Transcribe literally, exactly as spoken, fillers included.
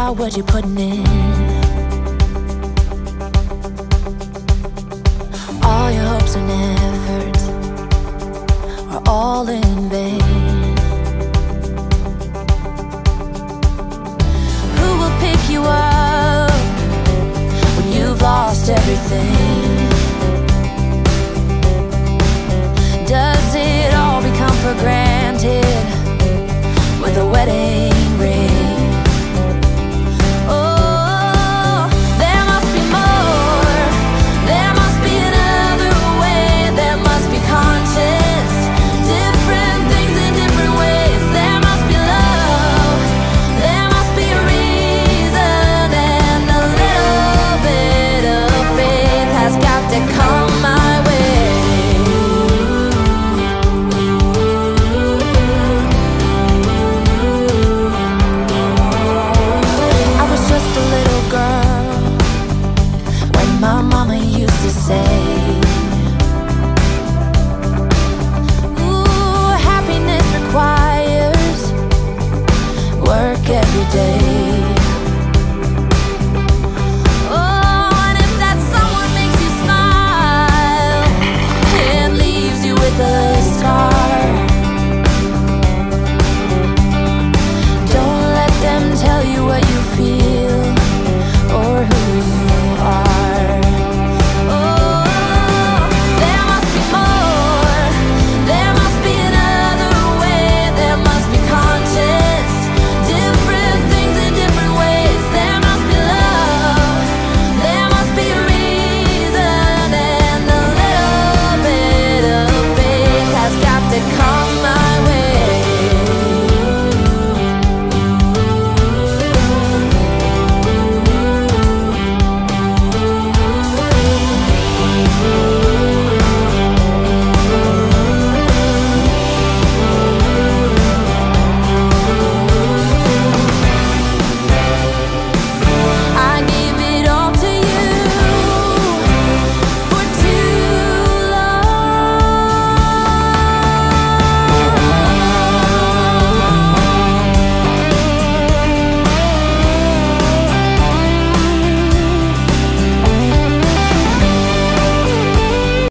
about what you're putting in. All your hopes and efforts are all in vain. Who will pick you up when you've lost everything? Does it all become for granted with a wedding?